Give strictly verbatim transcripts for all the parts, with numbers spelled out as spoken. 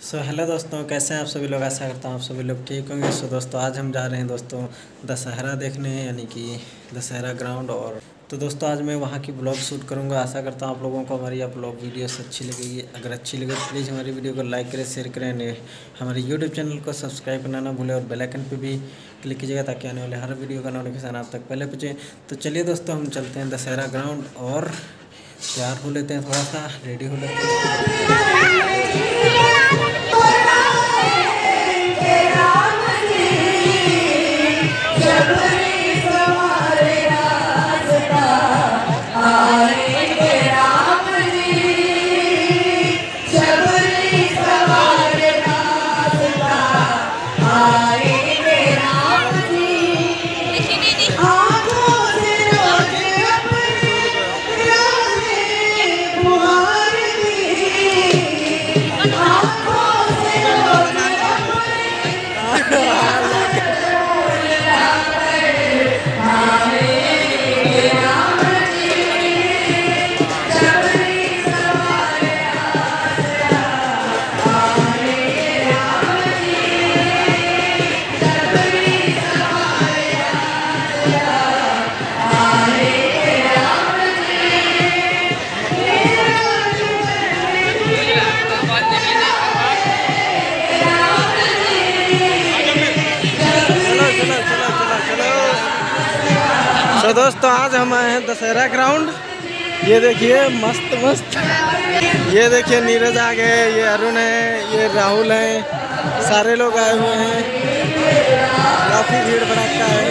So hello दोस्तों, कैसे हैं आप सभी लोग। आशा करता हूँ आप सभी लोग ठीक होंगे। सो दोस्तों, आज हम जा रहे हैं दोस्तों दशहरा देखने, यानी कि दशहरा ग्राउंड। और तो दोस्तों, आज मैं वहाँ की ब्लॉग शूट करूँगा। आशा करता हूँ आप लोगों को हमारी आप ब्लॉग वीडियोस अच्छी लगेगी। अगर अच्छी लगे तो प्लीज़ हमारी वीडियो को लाइक करें, शेयर करें, हमारे यूट्यूब चैनल को सब्सक्राइब करना ना भूलें और बेल आइकन पर भी क्लिक कीजिएगा ताकि आने वाले हर वीडियो का नोटिफिकेशन आप तक पहले पहुँचे। तो चलिए दोस्तों, हम चलते हैं दशहरा ग्राउंड और तैयार हो लेते हैं, थोड़ा सा रेडी हो लेते हैं। तो दोस्तों, आज हम आए हैं दशहरा ग्राउंड। ये देखिए मस्त मस्त, ये देखिए नीरज आ गए, ये अरुण है, ये राहुल है, सारे लोग आए हुए हैं। काफ़ी भीड़ भड़का है।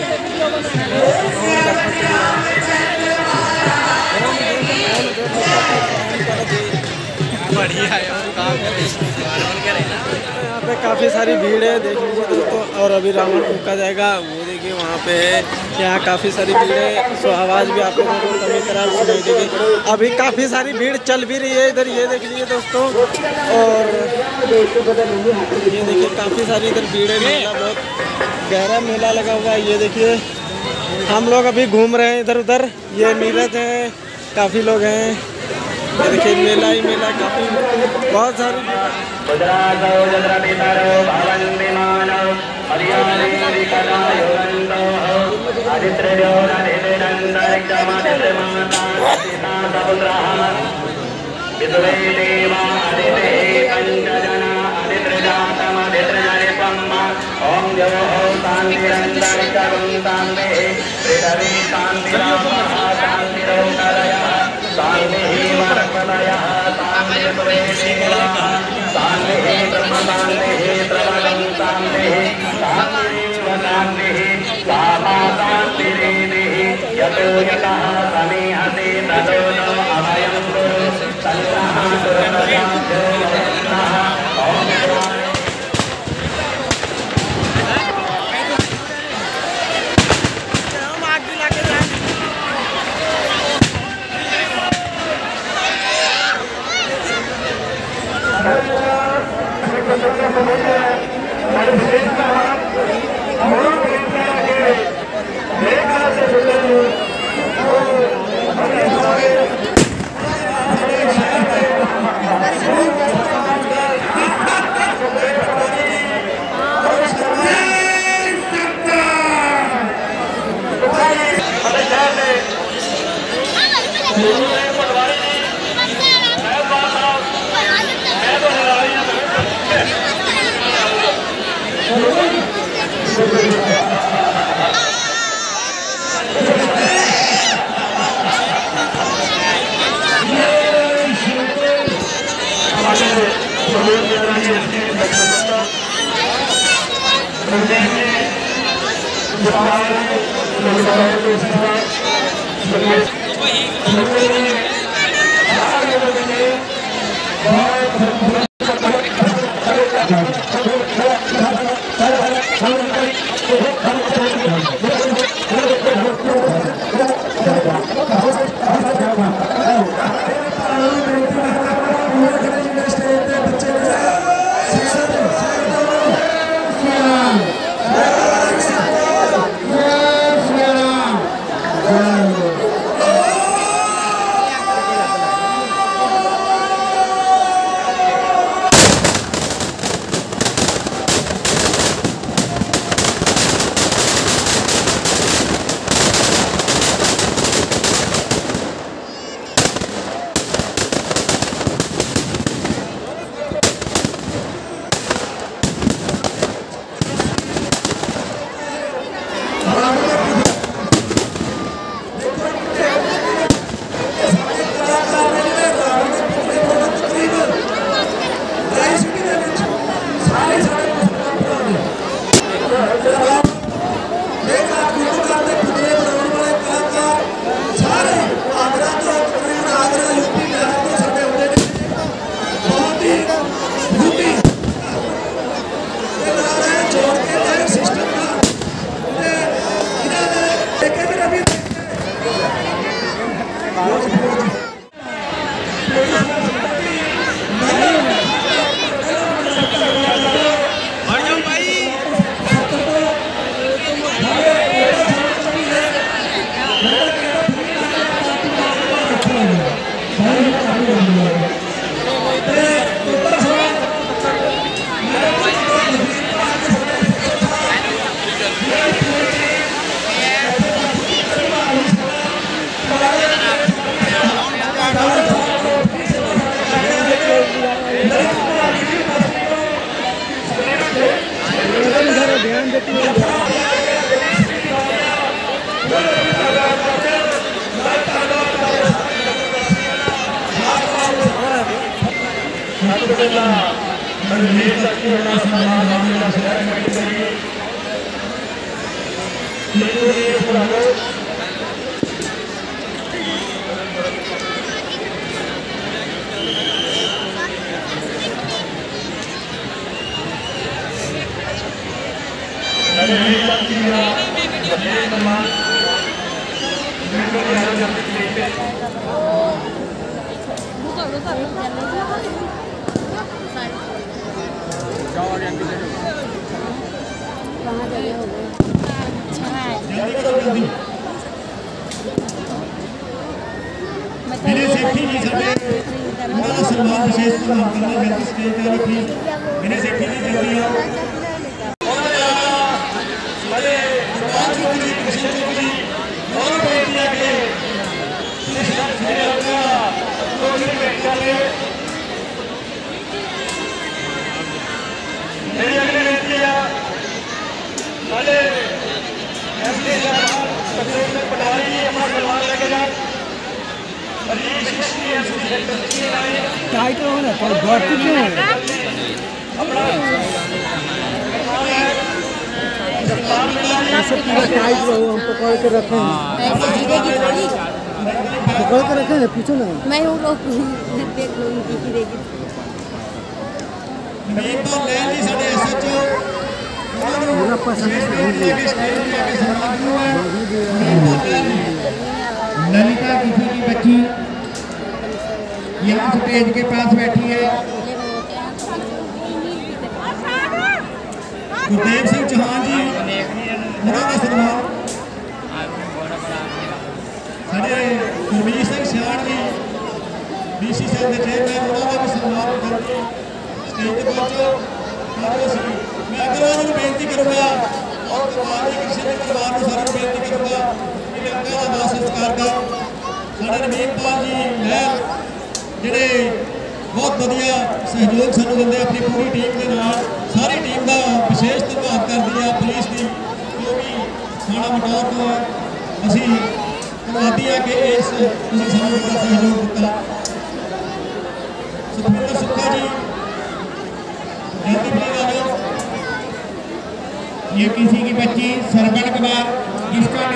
बढ़िया है, यहाँ पे काफ़ी सारी भीड़ है, देख लीजिए दोस्तों। और अभी रावण फूका जाएगा, वो देखिए वहाँ पे है। यहाँ काफ़ी सारी भीड़ है, सो आवाज़ भी आप लोगों को कभी खराब सुनाई देगी। अभी काफ़ी सारी भीड़ चल भी रही है इधर, ये देख लीजिए दोस्तों। और ये देखिए काफ़ी सारी इधर भीड़ है, मेला बहुत गहरा मेला लगा हुआ है। ये देखिए हम लोग अभी घूम रहे हैं इधर उधर। ये नीरज है, काफ़ी लोग हैं। ये देखिए मेला ही मेला, काफ़ी बहुत सारी सन्मान विशेष करना जल्दी स्टेज पे रखी मैंने सेठी जी जल्दी आओ बड़े भगवान जी कृष्ण जी और बेटियां के श्री रखा तो भी बेटा ले मेरी अगली बेटियां बड़े एमडी साहब कबीर में पटारी जी अपना सन्मान लेके जाए टाइट हो ना पर बहुत क्यों है ऐसे पूरा टाइट रहो हम पकड़ के रखे हैं ऐसे गिरेगी थोड़ी पकड़ के रखे हैं पूछो ना मैं हूं लोग देख लो इनकी गिरेगी मेन तो लैन जी साडे एसएचओ पूरा पसंद ललिता किसी की बच्ची यहाँ स्टेज के पास बैठी है गुरदेव सिंह चौहान जी उन्होंने सन्मान साढ़े गुरमीत सिंह सियाड़ जी बीसी सेल के चेयरमैन उन्होंने भी सन्मान करके स्टेज पर पहुंचो मैं अग्रवाल को बेनती करूँगा और भगवान जी कृष्ण जी परिवार को सारा बेनती करूँगा कि लंका का दास संस्कार का साढ़े रवीन पाल जी महल ਜਿਹੜੇ ਬਹੁਤ ਵਧੀਆ ਸਹਿਯੋਗ ਸਾਨੂੰ ਦਿੰਦੇ ਆਪਣੀ ਪੂਰੀ ਟੀਮ ਦੇ ਨਾਲ ਸਾਰੀ ਟੀਮ ਦਾ ਵਿਸ਼ੇਸ਼ ਧੰਨਵਾਦ ਕਰਦੀ ਆ ਪੁਲਿਸ ਦੀ ਜੋ ਕਿ ਥਾਣਾ ਮਟੌਰ ਤੋਂ ਅਸੀਂ ਧੰਨਵਾਦੀ ਆ ਕਿ ਇਸ ਤੁਸੀਂ ਸਾਨੂੰ ਬੜਾ ਸਹਿਯੋਗ ਦਿੱਤਾ ਸੁਖਵਿੰਦਰ ਸੁੱਖਾ ਜੀ ਜਲਦੀ प्लीज आ जाओ ये किसी की बच्ची सरबन कुमार जिसका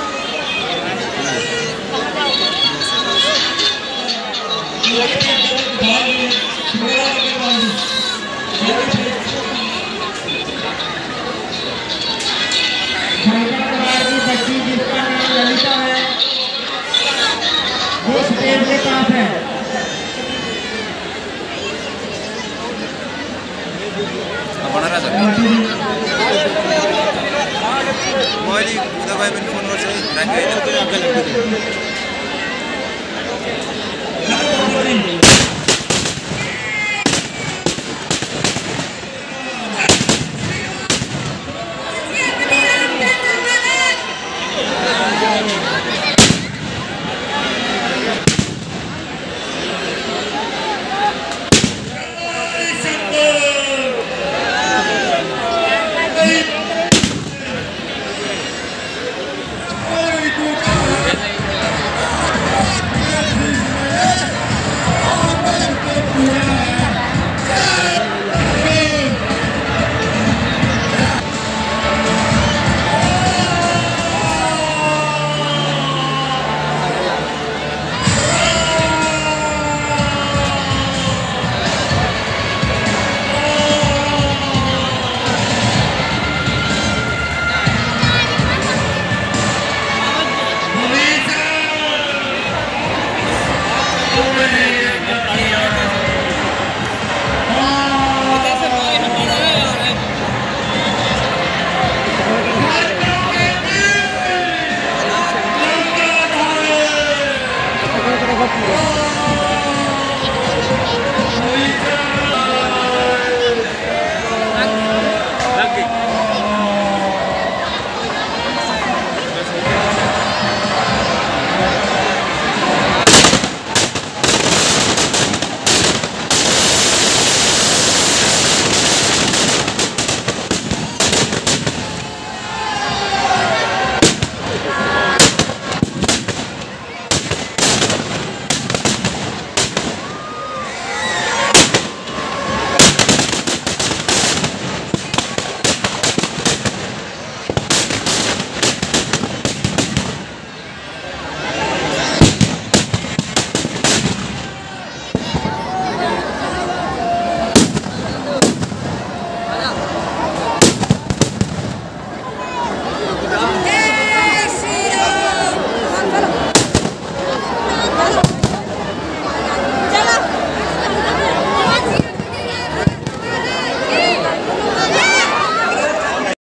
बच्ची जिसका नाम ललिता है वो स्टेज के पास है मोबाइल उधर भाई मैंने फोन कर